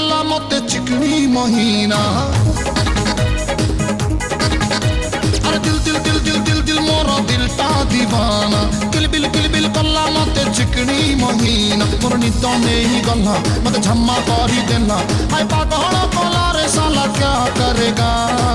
गला मते चिकनी महीना। अरे दिल दिल दिल दिल दिल दिल मोरा दिल ता दीवाना। किल बिल गला मते चिकनी महीना। मोर निद नहीं गला मते झम्मा करी देना। हाय पागल कोला रे साला क्या करेगा?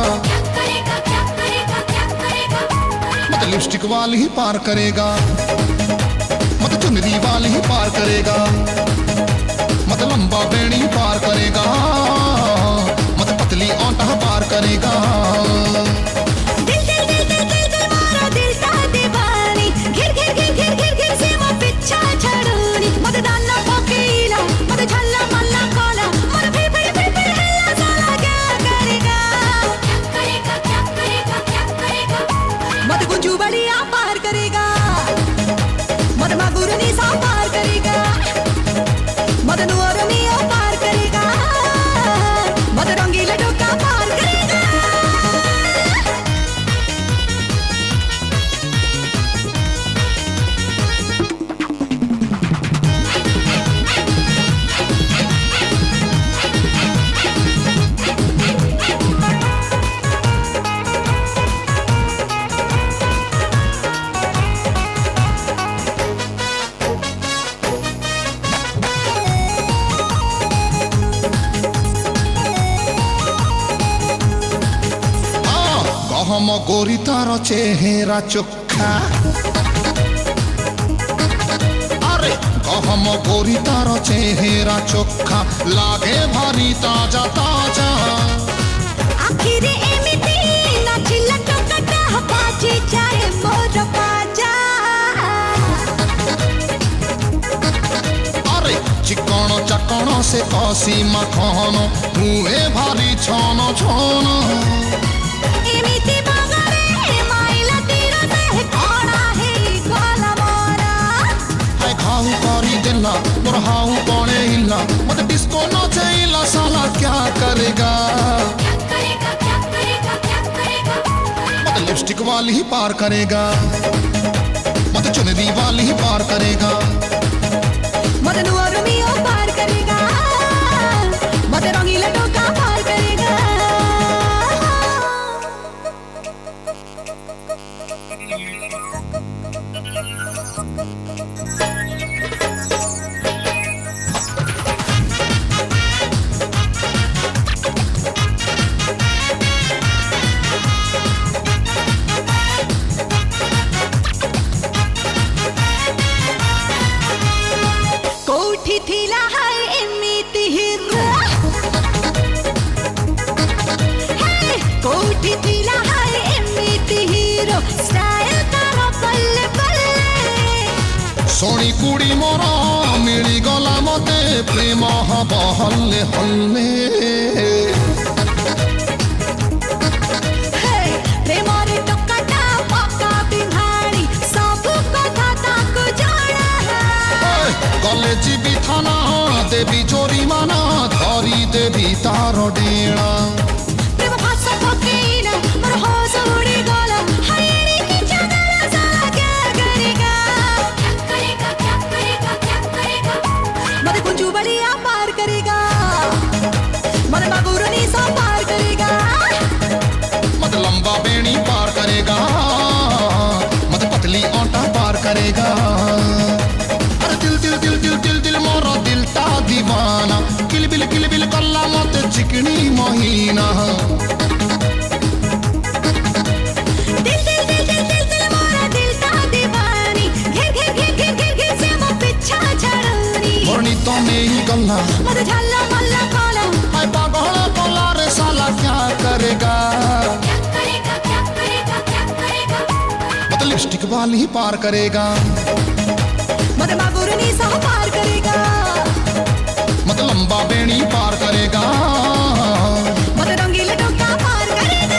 मते लिपस्टिक वाली ही पार करेगा। मते चुनरी वाली ही पार करेगा। मत लंबा बेड़ी पार करेगा। मत पतली आंटा पार करेगा। दिल दिल दिल दिल दिल दिल मारा दिल ता दीवानी। घिर घिर घिर घिर घिर घिर से वो पिच्छा छड़ूनी। मत दाना पकीला मत झल्ला मल्ला कोला। मत फिर फिर फिर फिर हल्ला साला क्या करेगा? मत गुंजू बलिया पार करेगा। मत मागुरनी सा पार करेगा। मत नुअर मिया पार करेगा। मत रंगीला डोका पार करेगा। हम गोरी तार चेहरा चोखा। अरे हम गोरी तार चेहरा चोखा। लागे भारी ताजा ताजा। आखिर एमिति नाचिला टोकटा बाजी जाए मोर बाजा। अरे चिकन चकन से कसी मखन। मुहे भारी छन छन। एमिति बागरे माइला तीर से कोड़ा है गोला मोरा। हाय घाऊ करी देला मोर हाऊ कोणे हिला। मत डिस्को नाचेला साला क्या करेगा? मत लिपस्टिक वाली ही पार करेगा। मत चुनरी वाली ही पार करेगा। मत नुअर मिया पार करेगा। मत रंगीला डोका पार करेगा। कोठी थिला हाय एमिति हीरो। कोठी थिला हाय एमिति हीरो। स्टाइल तारा बल्ले बल्ले। सोनी कुड़ी मोरा मिली गला मते प्रेम हब हल्ले हल्ले। प्रेमर टोकटा पक्का बिहारी। सब कथा ताको जाना है। गले जीवी थाना देवी जोरीमाना। धरी देवी तार डेणा। प्रेम भाषा पकीना मोर होश उड़ी गला। हरिणी की चंदना साला क्या करेगा? मत कुंजू बलिया पार करेगा। मत मागुरनी सा पार करेगा। मत लंबा बेड़ी पार करेगा। मत पतली आंटा पार करेगा। अरे दिल दिल दिल दिल दिल दिल मोरा दिल ता दीवाना। किल बिल गला मते चिकनी महीना। दिल दिल दिल दिल दिल दिल मोरा दिल ता दीवानी। घिर घिर घिर घिर घिर घिर से वो पिच्छा छड़ूनी। मोर निद नहीं गला मत झल्ला मल्ला कोला। हाय पागल कोला रे साला क्या करेगा? मत लिपस्टिक वाली ही पार करेगा। मत मागुरनी सा पार करेगा। मत लंबा बेड़ी पार करेगा। मत रंगीला डोका पार करेगा।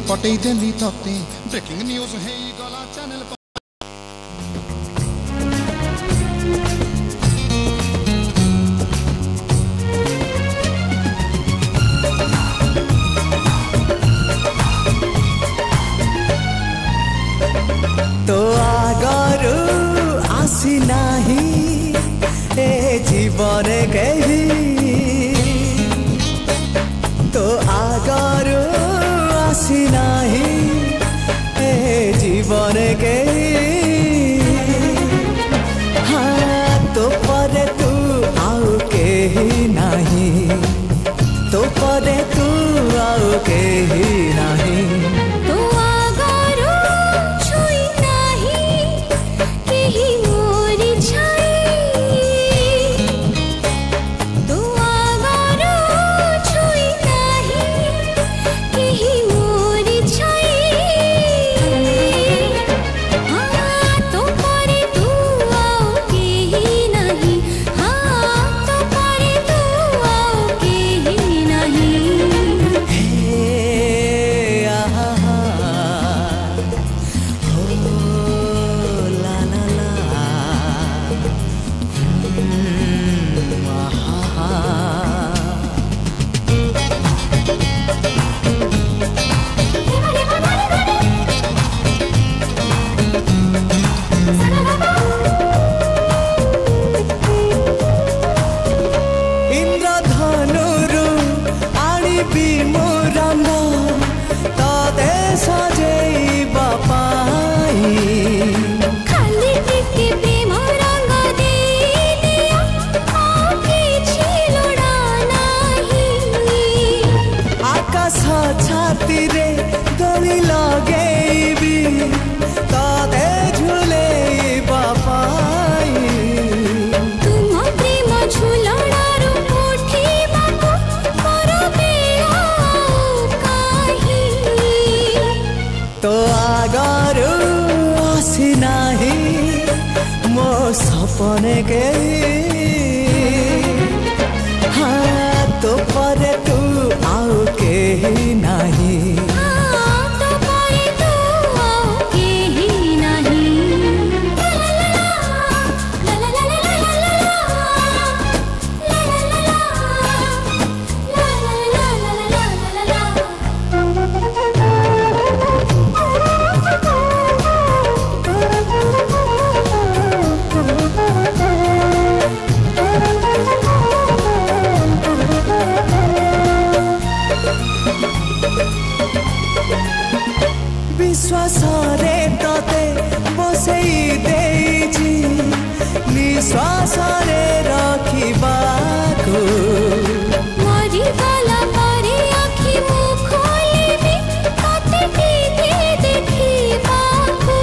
पटई देली तते ब्रेकिंग न्यूज है गला चैनल तो आगरू आसी नाही ए जीवन कही तो आगरू आसी नाही ए जीवन कही हाँ तो पर तू आउ कही नहीं तो पर तू आउ कही नहीं छाती रे दली लगेबी तते झूले बापाई तुम प्रेम झुलणारू उठिबाको करबे काहे तो आगरू आसी नाही मो सपने के हाँ तो पर तू आउ के नहीं तो पर तू आउ के नहीं ला ला ला ला ला ला ला विश्वास रे तते बसई देइछि निश्वास रे रखिबाको मरी गला परे आखि मुख खोलिबी तते देखिबाको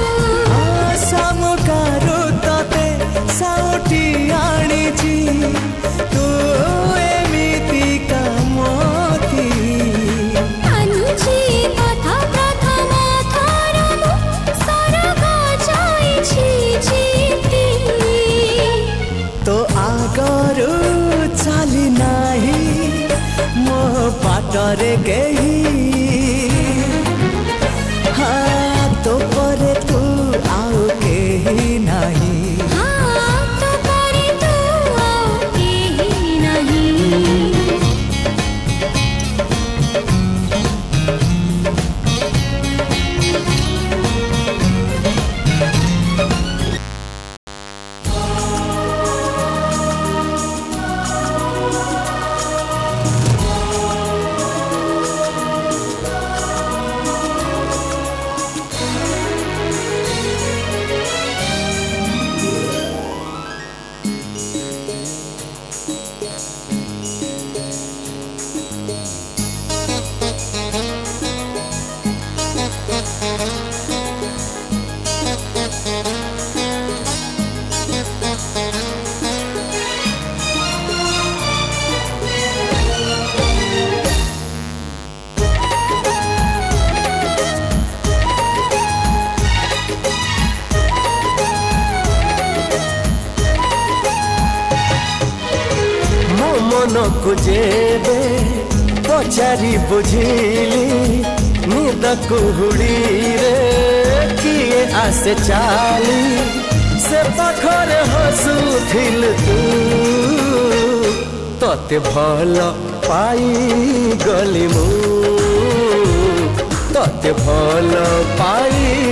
सामुकारू तते साउटी आनिछि तू एमिति कामती अनुची कथा प्रथम थरम सरग जाइछि जीती तो आगरू चाली नाही मो बाटरे केही हाँ तो पर तू आउ केही नाही तो पर तू आउ केही नहीं मन को जेबे पचारि बुझिली निद कुहुड़ी रे किए आसे चाली से पाखरे हसुथिल तू तते भल पाई गली मु तते भल पाई